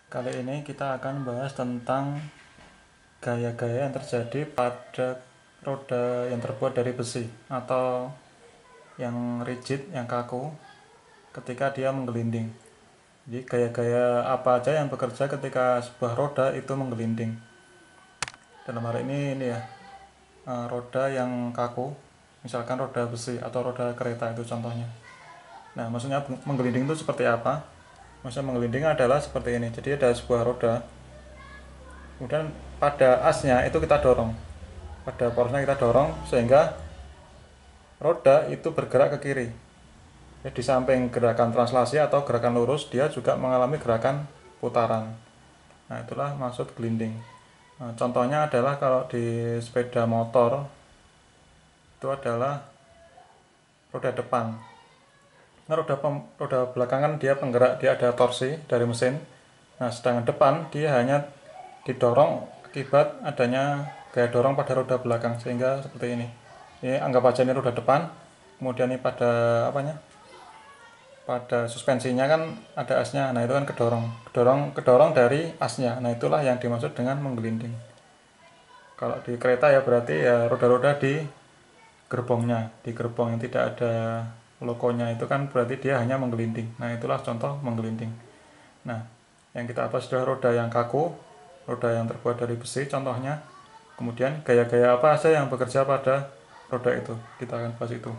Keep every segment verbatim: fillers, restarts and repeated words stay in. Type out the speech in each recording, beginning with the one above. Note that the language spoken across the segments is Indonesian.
Kali ini kita akan membahas tentang gaya-gaya yang terjadi pada roda yang terbuat dari besi atau yang rigid, yang kaku ketika dia menggelinding. Jadi gaya-gaya apa aja yang bekerja ketika sebuah roda itu menggelinding. Dalam hal ini ini ya, eh, roda yang kaku, misalkan roda besi atau roda kereta itu contohnya. Nah, maksudnya menggelinding itu seperti apa? Maksudnya menggelinding adalah seperti ini. Jadi ada sebuah roda, kemudian pada asnya itu kita dorong, pada porosnya kita dorong sehingga roda itu bergerak ke kiri. Jadi di samping gerakan translasi atau gerakan lurus, dia juga mengalami gerakan putaran. Nah, itulah maksud gelinding. Nah, contohnya adalah kalau di sepeda motor itu adalah roda depan. Nah, roda pem, roda belakangan dia penggerak, dia ada torsi dari mesin. Nah, sedangkan depan dia hanya didorong akibat adanya gaya dorong pada roda belakang, sehingga seperti ini. Ini anggap aja ini roda depan, kemudian ini pada apanya? Pada suspensinya kan ada asnya. Nah, itu kan kedorong, kedorong, kedorong dari asnya. Nah, itulah yang dimaksud dengan menggelinding. Kalau di kereta ya berarti ya roda-roda di gerbongnya, di gerbong yang tidak ada logonya itu kan berarti dia hanya menggelinding. Nah, itulah contoh menggelinding. Nah, yang kita bahas adalah roda yang kaku, roda yang terbuat dari besi contohnya. Kemudian gaya-gaya apa saja yang bekerja pada roda itu, kita akan bahas itu.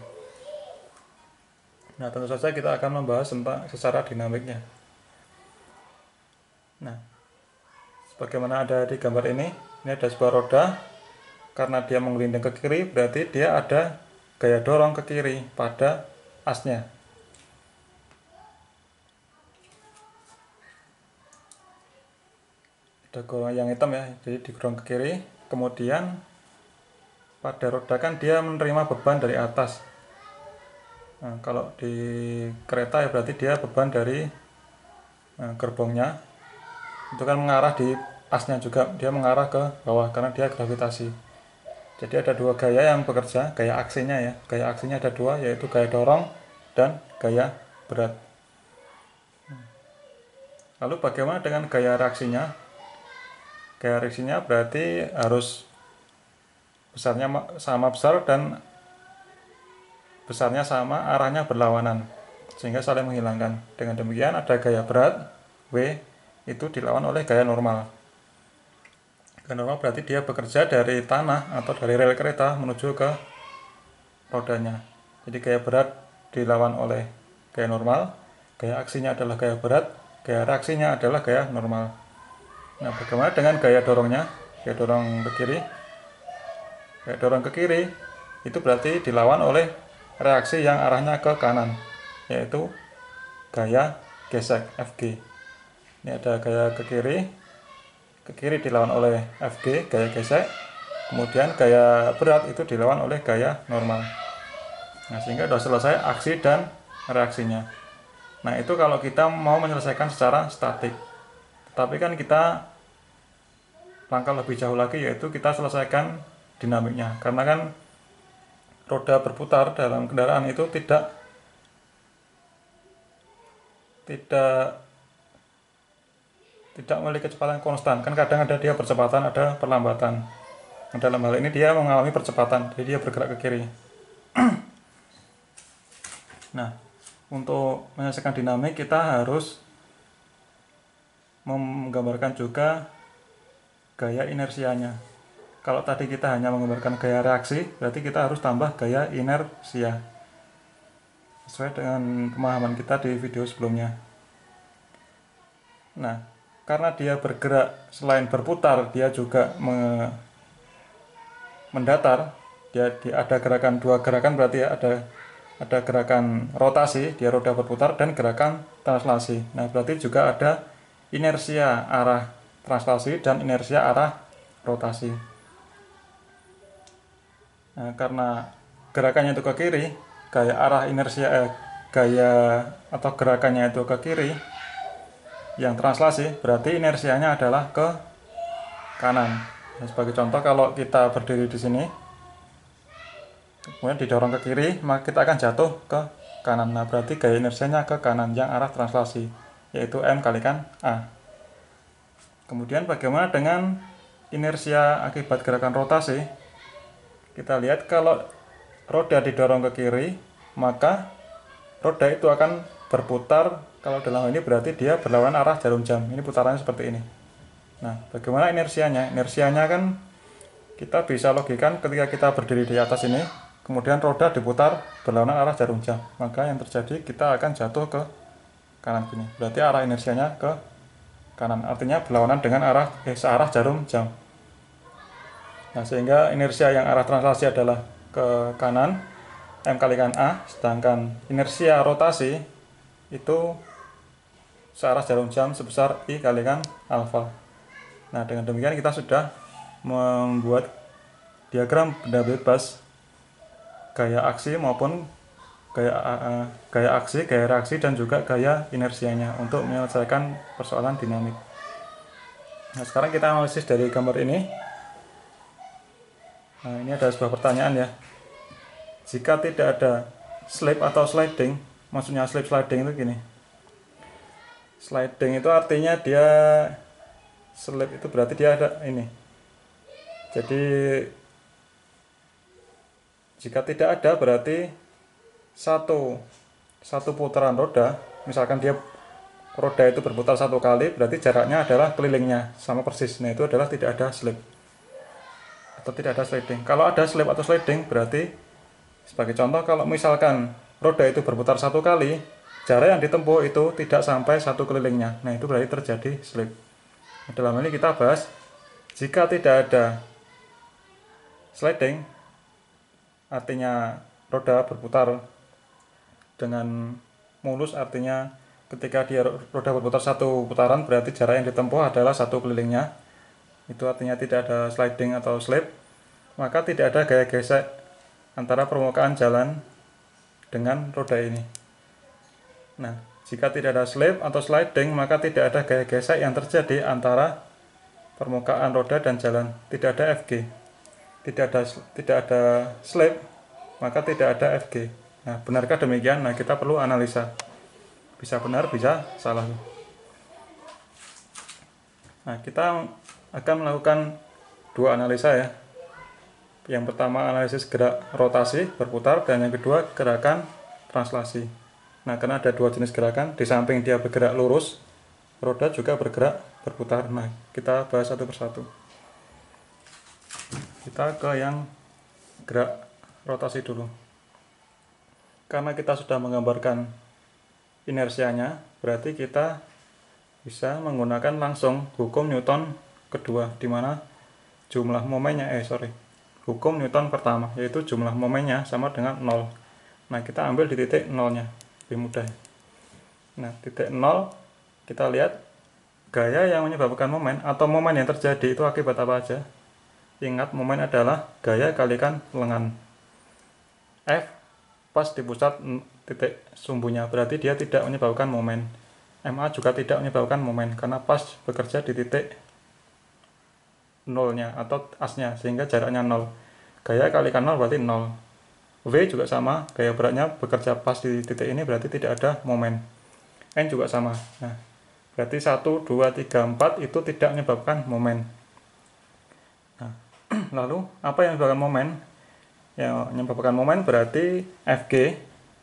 Nah, tentu saja kita akan membahas tentang secara dinamiknya. Nah, sebagaimana ada di gambar ini, ini ada sebuah roda. Karena dia menggelinding ke kiri, berarti dia ada gaya dorong ke kiri pada asnya. Ada golongan yang hitam ya, jadi didorong ke kiri. Kemudian pada roda kan dia menerima beban dari atas. Nah, kalau di kereta ya berarti dia beban dari nah, gerbongnya itu kan mengarah di asnya juga, dia mengarah ke bawah karena dia gravitasi. Jadi ada dua gaya yang bekerja, gaya aksinya ya. Gaya aksinya ada dua, yaitu gaya dorong dan gaya berat. Lalu bagaimana dengan gaya reaksinya? Gaya reaksinya berarti harus besarnya sama besar dan besarnya sama, arahnya berlawanan, sehingga saling menghilangkan. Dengan demikian ada gaya berat, W, itu dilawan oleh gaya normal. Gaya normal berarti dia bekerja dari tanah atau dari rel kereta menuju ke rodanya. Jadi gaya berat dilawan oleh gaya normal, gaya aksinya adalah gaya berat, gaya reaksinya adalah gaya normal. Nah, bagaimana dengan gaya dorongnya? Gaya dorong ke kiri. Gaya dorong ke kiri itu berarti dilawan oleh reaksi yang arahnya ke kanan, yaitu gaya gesek F G. Ini ada gaya ke kiri, ke kiri dilawan oleh F G, gaya gesek. Kemudian gaya berat itu dilawan oleh gaya normal. Nah, sehingga sudah selesai aksi dan reaksinya. Nah, itu kalau kita mau menyelesaikan secara statik. Tapi kan kita langkah lebih jauh lagi, yaitu kita selesaikan dinamiknya. Karena kan roda berputar dalam kendaraan itu tidak tidak tidak memiliki kecepatan konstan. Kan kadang ada dia percepatan, ada perlambatan. Nah, dalam hal ini dia mengalami percepatan, jadi dia bergerak ke kiri. Nah, untuk menyelesaikan dinamik kita harus menggambarkan juga gaya inersianya. Kalau tadi kita hanya menggambarkan gaya reaksi, berarti kita harus tambah gaya inersia, sesuai dengan pemahaman kita di video sebelumnya. Nah, karena dia bergerak selain berputar, dia juga me mendatar. Dia, dia ada gerakan dua gerakan berarti ya, ada ada gerakan rotasi, dia roda berputar, dan gerakan translasi. Nah, berarti juga ada inersia arah translasi dan inersia arah rotasi. Nah, karena gerakannya itu ke kiri, gaya arah inersia eh, gaya atau gerakannya itu ke kiri, yang translasi berarti inersianya adalah ke kanan. Nah, sebagai contoh, kalau kita berdiri di sini kemudian didorong ke kiri, maka kita akan jatuh ke kanan. Nah, berarti gaya inersianya ke kanan yang arah translasi, yaitu M kalikan A. Kemudian bagaimana dengan inersia akibat gerakan rotasi? Kita lihat kalau roda didorong ke kiri, maka roda itu akan berputar. Kalau dalam hal ini berarti dia berlawanan arah jarum jam. Ini putarannya seperti ini. Nah, bagaimana inersianya? Inersianya kan kita bisa logikan ketika kita berdiri di atas ini, kemudian roda diputar berlawanan arah jarum jam. Maka yang terjadi kita akan jatuh ke kanan gini. Berarti arah inersianya ke kanan. Artinya berlawanan dengan arah eh, searah jarum jam. Nah, sehingga inersia yang arah translasi adalah ke kanan, M kalikan A, sedangkan inersia rotasi itu searah jarum jam sebesar I kalikan alfa. Nah, dengan demikian kita sudah membuat diagram benda bebas gaya aksi maupun gaya uh, gaya aksi, gaya reaksi, dan juga gaya inersianya untuk menyelesaikan persoalan dinamik. Nah, sekarang kita analisis dari gambar ini. Nah, ini ada sebuah pertanyaan ya. Jika tidak ada slip atau sliding, maksudnya slip sliding itu gini. Sliding itu artinya dia slip itu berarti dia ada ini. Jadi jika tidak ada berarti satu satu putaran roda, misalkan dia roda itu berputar satu kali, berarti jaraknya adalah kelilingnya sama persis. Nah, itu adalah tidak ada slip atau tidak ada sliding. Kalau ada slip atau sliding berarti, sebagai contoh, kalau misalkan roda itu berputar satu kali, jarak yang ditempuh itu tidak sampai satu kelilingnya. Nah, itu berarti terjadi slip. Nah, dalam ini kita bahas jika tidak ada sliding, artinya roda berputar dengan mulus, artinya ketika dia roda berputar satu putaran berarti jarak yang ditempuh adalah satu kelilingnya. Itu artinya tidak ada sliding atau slip. Maka tidak ada gaya gesek antara permukaan jalan dengan roda ini. Nah, jika tidak ada slip atau sliding, maka tidak ada gaya gesek yang terjadi antara permukaan roda dan jalan. Tidak ada F G. Tidak ada tidak ada slip, maka tidak ada F G. Nah, benarkah demikian? Nah, kita perlu analisa. Bisa benar, bisa salah. Nah, kita akan melakukan dua analisa ya. Yang pertama analisis gerak rotasi berputar, dan yang kedua gerakan translasi. Nah, karena ada dua jenis gerakan, di samping dia bergerak lurus, roda juga bergerak berputar. Nah, kita bahas satu persatu. Kita ke yang gerak rotasi dulu. Karena kita sudah menggambarkan inersianya, berarti kita bisa menggunakan langsung hukum Newton kedua, di mana jumlah momennya, eh sorry, hukum Newton pertama, yaitu jumlah momennya sama dengan nol. Nah, kita ambil di titik nolnya, lebih mudah. Nah, titik nol, kita lihat gaya yang menyebabkan momen atau momen yang terjadi itu akibat apa aja. Ingat, momen adalah gaya kalikan lengan. F pas di pusat titik sumbunya, berarti dia tidak menyebabkan momen. M A juga tidak menyebabkan momen karena pas bekerja di titik nolnya atau asnya, sehingga jaraknya nol. Gaya kalikan nol berarti nol. V juga sama, gaya beratnya bekerja pas di titik ini berarti tidak ada momen. N juga sama. Nah, berarti satu, dua, tiga, empat itu tidak menyebabkan momen. Nah, lalu apa yang menyebabkan momen? Yang menyebabkan momen berarti F G.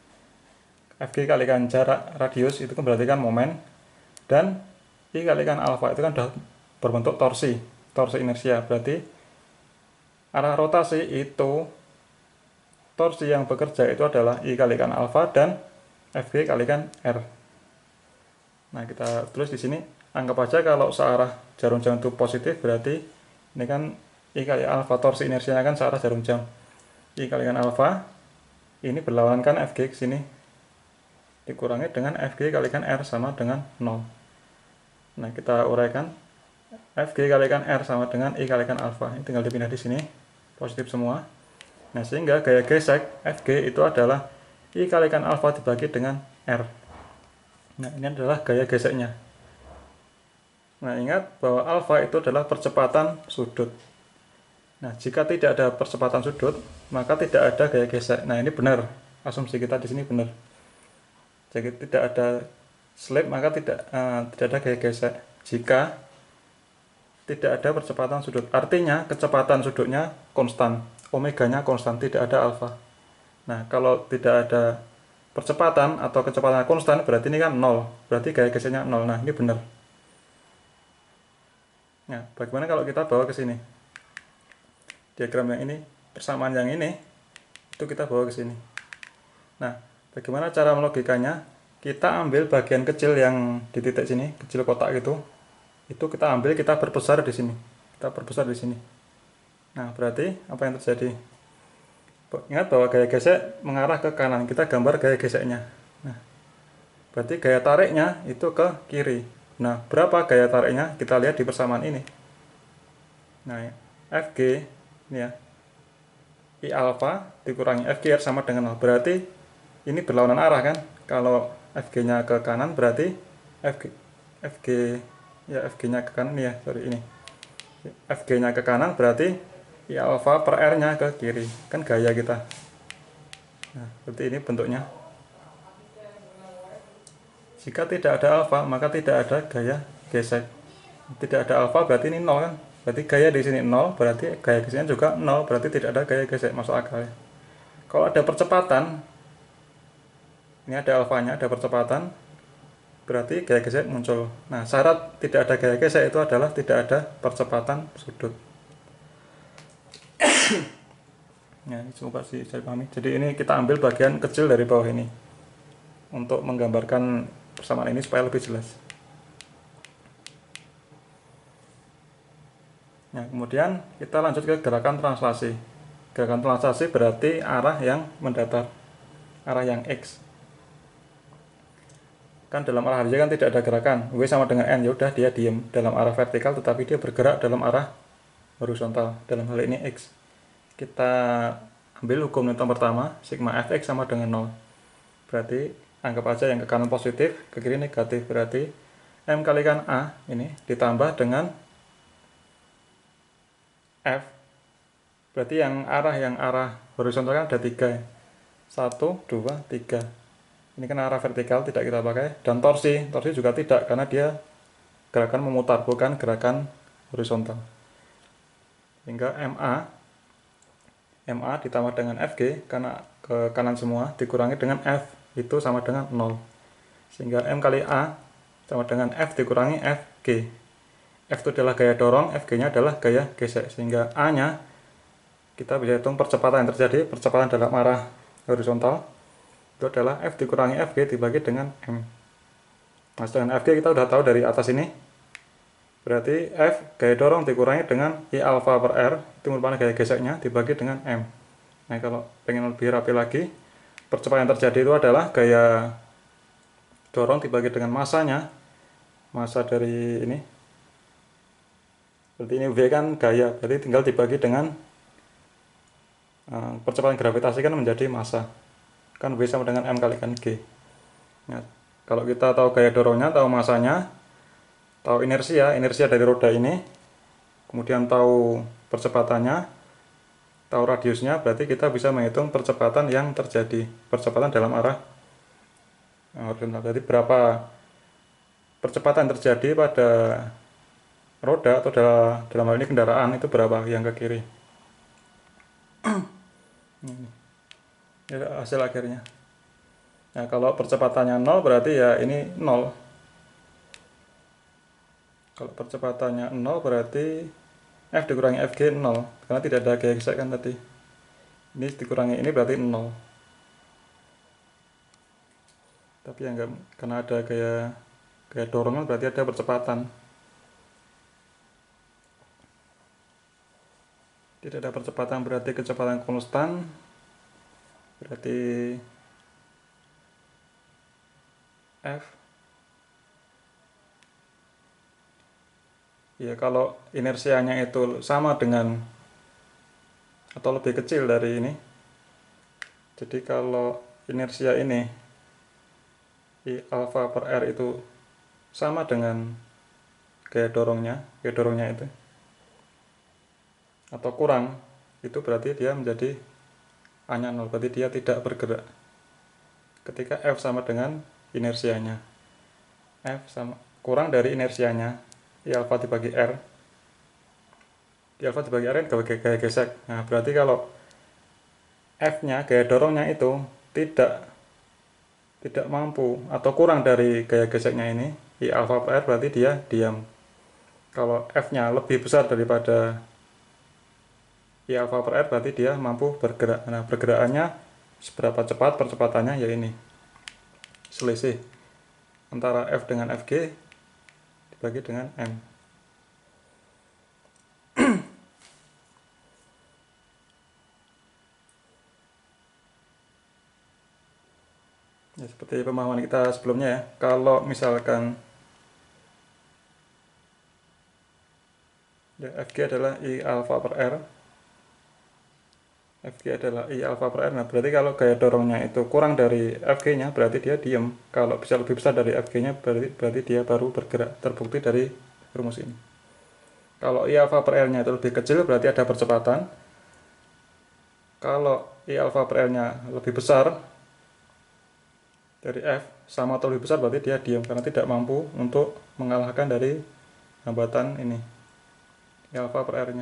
F G kalikan jarak radius itu kan berarti kan momen, dan I kalikan alfa itu kan sudah berbentuk torsi, torsi inersia. Berarti arah rotasi itu, torsi yang bekerja itu adalah I kalikan alfa dan F G kalikan R. Nah, kita tulis di sini, anggap aja kalau searah jarum jam itu positif, berarti ini kan I kali alfa, torsi inersianya kan searah jarum jam. I kalikan alfa ini berlawanan kan F G ke sini, dikurangi dengan F G kalikan R sama dengan nol. Nah, kita uraikan, F G kalikan R sama dengan I kalikan alfa. Ini tinggal dipindah di sini, positif semua. Nah, sehingga gaya gesek F G itu adalah I kalikan alfa dibagi dengan R. Nah, ini adalah gaya geseknya. Nah, ingat bahwa alfa itu adalah percepatan sudut. Nah, jika tidak ada percepatan sudut, maka tidak ada gaya gesek. Nah, ini benar, asumsi kita di sini benar. Jadi tidak ada slip, maka tidak uh, tidak ada gaya gesek. Jika tidak ada percepatan sudut. Artinya kecepatan sudutnya konstan, omeganya konstan, tidak ada alfa. Nah, kalau tidak ada percepatan atau kecepatan konstan, berarti ini kan nol. Berarti gaya geseknya nol. Nah, ini benar. Nah, bagaimana kalau kita bawa ke sini? Diagram yang ini, persamaan yang ini, itu kita bawa ke sini. Nah, bagaimana cara melogikanya? Kita ambil bagian kecil yang di titik sini, kecil kotak gitu. Itu kita ambil, kita perbesar di sini. Kita perbesar di sini. Nah, berarti apa yang terjadi? Ingat bahwa gaya gesek mengarah ke kanan. Kita gambar gaya geseknya. Nah, berarti gaya tariknya itu ke kiri. Nah, berapa gaya tariknya? Kita lihat di persamaan ini. Nah, F G ini ya. I alfa dikurangi F G R sama dengan nol. Berarti ini berlawanan arah kan? Kalau F G-nya ke kanan berarti F G, F G ya F G-nya ke kanan ya, sorry ini. F G-nya ke kanan berarti I alfa per R-nya ke kiri. Kan gaya kita. Nah, seperti ini bentuknya. Jika tidak ada alfa, maka tidak ada gaya gesek. Tidak ada alfa berarti ini nol kan? Berarti gaya di sini nol, berarti gaya geseknya juga nol, berarti tidak ada gaya gesek, masuk akal ya. Kalau ada percepatan, ini ada alfanya, ada percepatan, berarti gaya gesek muncul. Nah, syarat tidak ada gaya gesek itu adalah tidak ada percepatan sudut. Nah, ini semoga sih saya pahami. Jadi ini kita ambil bagian kecil dari bawah ini untuk menggambarkan persamaan ini supaya lebih jelas. Nah, kemudian kita lanjut ke gerakan translasi. Gerakan translasi berarti arah yang mendatar, arah yang X. Kan dalam arah Y kan tidak ada gerakan, W sama dengan N, ya udah dia diem dalam arah vertikal, tetapi dia bergerak dalam arah horizontal. Dalam hal ini X. Kita ambil hukum Newton pertama, sigma Fx sama dengan nol. Berarti anggap aja yang ke kanan positif, ke kiri negatif. Berarti M kalikan A ini ditambah dengan F, berarti yang arah yang arah horizontal kan ada tiga, satu, dua, tiga. Ini kan arah vertikal tidak kita pakai, dan torsi, torsi juga tidak karena dia gerakan memutar bukan gerakan horizontal. Sehingga M A, M A ditambah dengan F G karena ke kanan semua dikurangi dengan F itu sama dengan nol. Sehingga M kali A sama dengan F dikurangi F G. F itu adalah gaya dorong, F G-nya adalah gaya gesek. Sehingga A-nya kita bisa hitung percepatan yang terjadi, percepatan dalam arah horizontal itu adalah F dikurangi F G dibagi dengan M. Nah, dengan F G kita sudah tahu dari atas ini. Berarti F gaya dorong dikurangi dengan I alfa per R, itu merupakan gaya geseknya, dibagi dengan M. Nah, kalau pengen lebih rapi lagi, percepatan yang terjadi itu adalah gaya dorong dibagi dengan masanya, massa dari ini. Berarti ini V kan gaya, berarti tinggal dibagi dengan uh, percepatan gravitasi kan menjadi massa. Kan V sama dengan M kalikan G. Nah, kalau kita tahu gaya dorongnya, tahu massanya, tahu inersia, inersia dari roda ini, kemudian tahu percepatannya, tahu radiusnya, berarti kita bisa menghitung percepatan yang terjadi, percepatan dalam arah horizontal. Jadi berapa percepatan terjadi pada roda atau dalam, dalam hal ini kendaraan itu berapa yang ke kiri. Ini ya, hasil akhirnya. Nah, kalau percepatannya nol berarti ya ini nol. Kalau percepatannya nol berarti F dikurangi F G nol karena tidak ada gaya gesek kan tadi. Ini dikurangi ini berarti nol. Tapi ya enggak, karena ada gaya gaya dorongan berarti ada percepatan. Tidak ada percepatan berarti kecepatan konstan, berarti F ya kalau inersianya itu sama dengan atau lebih kecil dari ini, jadi kalau inersia ini I alfa per R itu sama dengan gaya dorongnya, gaya dorongnya itu atau kurang, itu berarti dia menjadi A-nya nol, berarti dia tidak bergerak. Ketika F sama dengan inersianya, F sama kurang dari inersianya, I alfa dibagi R, di alfa dibagi R kan gaya gesek. Nah, berarti kalau F-nya, gaya dorongnya itu tidak tidak mampu atau kurang dari gaya geseknya ini, I alfa per R, berarti dia diam. Kalau F-nya lebih besar daripada I alfa per R, berarti dia mampu bergerak. Nah, pergerakannya seberapa cepat percepatannya, ya ini. Selisih antara F dengan Fg dibagi dengan M. Ya, seperti pemahaman kita sebelumnya ya. Kalau misalkan ya, Fg adalah I alfa per R, Fg adalah I alfa per R. Nah, berarti kalau gaya dorongnya itu kurang dari Fg-nya, berarti dia diem. Kalau bisa lebih besar dari Fg-nya, berarti, berarti dia baru bergerak. Terbukti dari rumus ini. Kalau I alfa per R-nya itu lebih kecil, berarti ada percepatan. Kalau I alfa per R-nya lebih besar dari F, sama atau lebih besar, berarti dia diam karena tidak mampu untuk mengalahkan dari hambatan ini, I alfa per R-nya.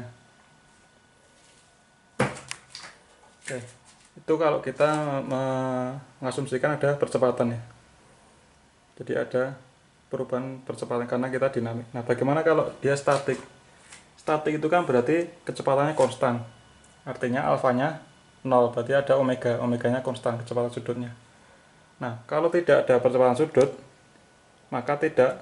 Oke, itu kalau kita mengasumsikan ada percepatan ya. Jadi ada perubahan percepatan karena kita dinamik. Nah, bagaimana kalau dia statik? Statik itu kan berarti kecepatannya konstan. Artinya alfanya nol, berarti ada omega. Omeganya konstan, kecepatan sudutnya. Nah, kalau tidak ada percepatan sudut, maka tidak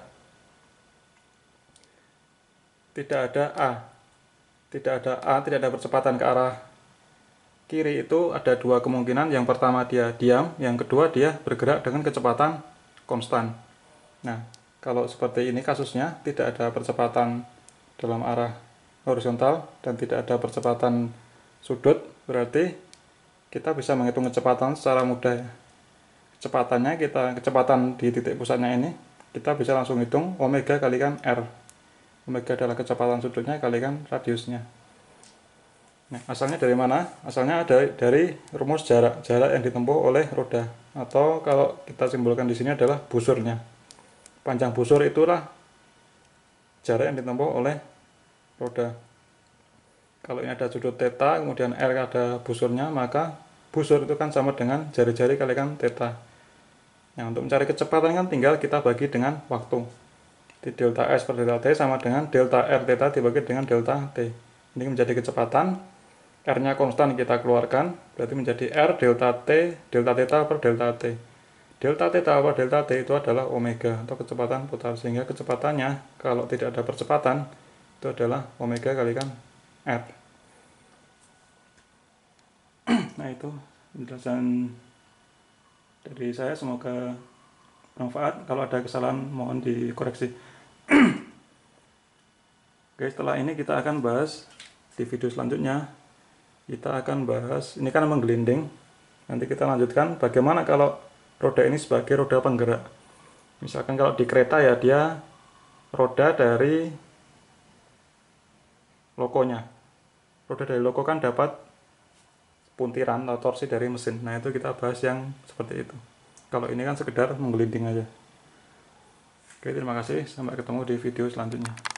tidak ada A. Tidak ada A, tidak ada percepatan ke arah kiri. Itu ada dua kemungkinan. Yang pertama dia diam, yang kedua dia bergerak dengan kecepatan konstan. Nah, kalau seperti ini kasusnya, tidak ada percepatan dalam arah horizontal dan tidak ada percepatan sudut, berarti kita bisa menghitung kecepatan secara mudah. Kecepatannya kita kecepatan di titik pusatnya ini kita bisa langsung hitung omega kalikan R. Omega adalah kecepatan sudutnya kalikan radiusnya. Nah, asalnya dari mana? Asalnya ada dari rumus jarak jarak yang ditempuh oleh roda, atau kalau kita simbolkan di sini adalah busurnya. Panjang busur itulah jarak yang ditempuh oleh roda. Kalau ini ada sudut theta, kemudian R ada busurnya, maka busur itu kan sama dengan jari-jari kalikan theta. Nah, untuk mencari kecepatan kan tinggal kita bagi dengan waktu. Di delta S per delta T sama dengan delta R theta dibagi dengan delta T. Ini menjadi kecepatan. R-nya konstan kita keluarkan, berarti menjadi R delta T delta theta per delta T. Delta theta per delta T itu adalah omega atau kecepatan putar, sehingga kecepatannya kalau tidak ada percepatan itu adalah omega kalikan R. Nah, itu penjelasan dari saya, semoga bermanfaat. Kalau ada kesalahan mohon dikoreksi. Oke, setelah ini kita akan bahas di video selanjutnya. Kita akan bahas, ini kan menggelinding. Nanti kita lanjutkan bagaimana kalau roda ini sebagai roda penggerak. Misalkan kalau di kereta ya, dia roda dari lokonya. Roda dari loko kan dapat puntiran atau torsi dari mesin. Nah, itu kita bahas yang seperti itu. Kalau ini kan sekedar menggelinding aja. Oke, terima kasih. Sampai ketemu di video selanjutnya.